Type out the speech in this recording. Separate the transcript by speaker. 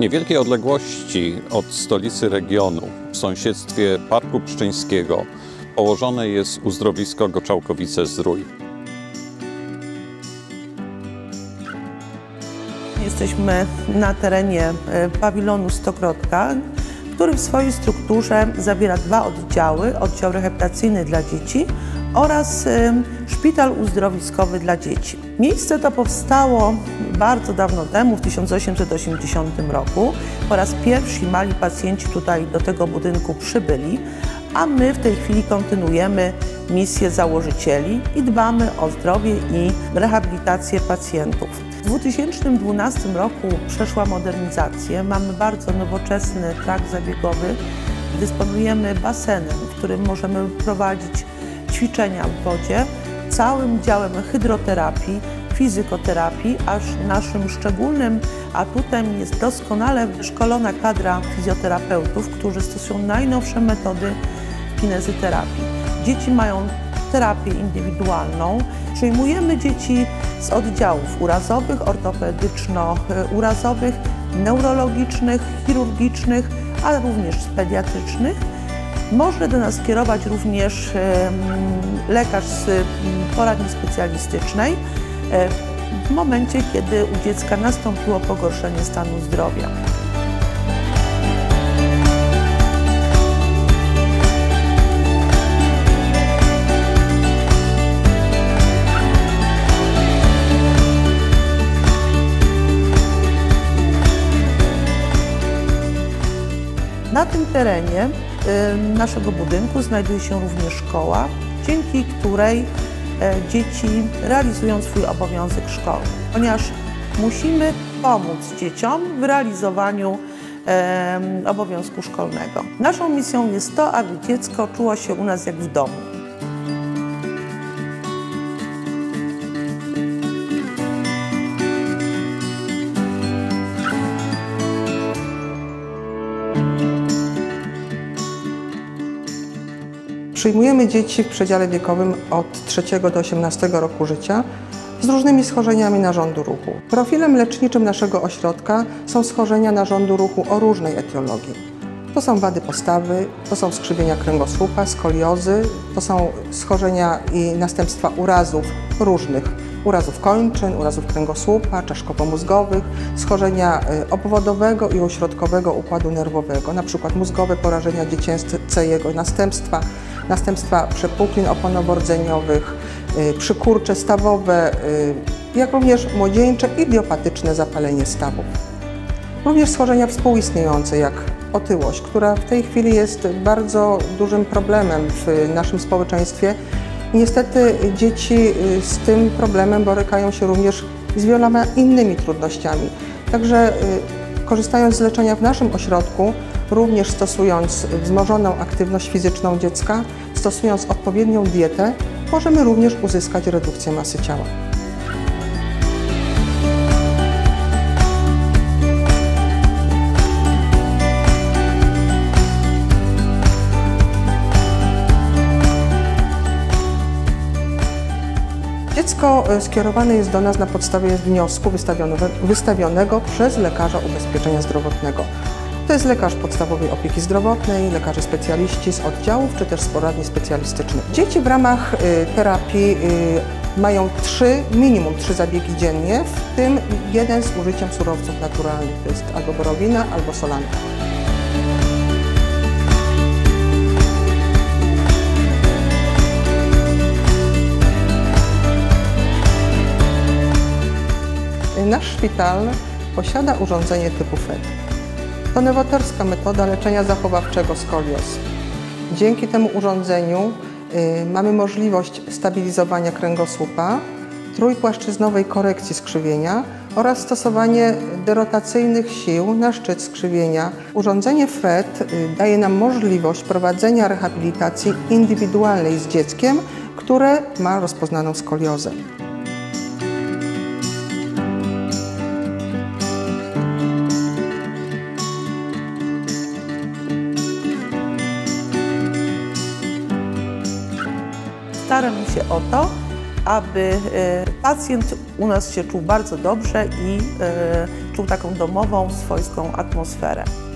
Speaker 1: niewielkiej odległości od stolicy regionu, w sąsiedztwie Parku Pszczyńskiego, położone jest uzdrowisko Goczałkowice-Zdrój.
Speaker 2: Jesteśmy na terenie pawilonu Stokrotka, który w swojej strukturze zawiera dwa oddziały: oddział rehabilitacyjny dla dzieci oraz szpital uzdrowiskowy dla dzieci. Miejsce to powstało bardzo dawno temu, w 1880 roku. Po raz pierwszy mali pacjenci tutaj do tego budynku przybyli, a my w tej chwili kontynuujemy misję założycieli i dbamy o zdrowie i rehabilitację pacjentów. W 2012 roku przeszła modernizację, mamy bardzo nowoczesny trakt zabiegowy, dysponujemy basenem, w którym możemy prowadzić ćwiczenia w wodzie, całym działem hydroterapii, fizykoterapii, aż naszym szczególnym atutem jest doskonale wyszkolona kadra fizjoterapeutów, którzy stosują najnowsze metody kinezyterapii. Dzieci mają terapię indywidualną. Przyjmujemy dzieci z oddziałów urazowych, ortopedyczno-urazowych, neurologicznych, chirurgicznych, ale również pediatrycznych. Może do nas kierować również lekarz z poradni specjalistycznej w momencie, kiedy u dziecka nastąpiło pogorszenie stanu zdrowia. Na tym terenie naszego budynku znajduje się również szkoła, dzięki której dzieci realizują swój obowiązek szkolny, ponieważ musimy pomóc dzieciom w realizowaniu obowiązku szkolnego. Naszą misją jest to, aby dziecko czuło się u nas jak w domu.
Speaker 3: Przyjmujemy dzieci w przedziale wiekowym od 3 do 18 roku życia z różnymi schorzeniami narządu ruchu. Profilem leczniczym naszego ośrodka są schorzenia narządu ruchu o różnej etiologii. To są wady postawy, to są skrzywienia kręgosłupa, skoliozy, to są schorzenia i następstwa urazów różnych. Urazów kończyn, urazów kręgosłupa, czaszkowo-mózgowych, schorzenia obwodowego i ośrodkowego układu nerwowego, np. mózgowe porażenia dziecięce, jego następstwa przepuklin oponowo-rdzeniowych, przykurcze stawowe, jak również młodzieńcze idiopatyczne zapalenie stawów. Również schorzenia współistniejące, jak otyłość, która w tej chwili jest bardzo dużym problemem w naszym społeczeństwie. Niestety dzieci z tym problemem borykają się również z wieloma innymi trudnościami. Także korzystając z leczenia w naszym ośrodku, również stosując wzmożoną aktywność fizyczną dziecka, stosując odpowiednią dietę, możemy również uzyskać redukcję masy ciała. Dziecko skierowane jest do nas na podstawie wniosku wystawionego przez lekarza ubezpieczenia zdrowotnego. To jest lekarz podstawowej opieki zdrowotnej, lekarze specjaliści z oddziałów czy też z poradni specjalistycznych. Dzieci w ramach terapii mają minimum 3 zabiegi dziennie, w tym jeden z użyciem surowców naturalnych. To jest albo borowina, albo solanka. Nasz szpital posiada urządzenie typu FET. To nowatorska metoda leczenia zachowawczego skolioz. Dzięki temu urządzeniu mamy możliwość stabilizowania kręgosłupa, trójpłaszczyznowej korekcji skrzywienia oraz stosowanie derotacyjnych sił na szczyt skrzywienia. Urządzenie FET daje nam możliwość prowadzenia rehabilitacji indywidualnej z dzieckiem, które ma rozpoznaną skoliozę.
Speaker 2: Staramy się o to, aby pacjent u nas się czuł bardzo dobrze i czuł taką domową, swojską atmosferę.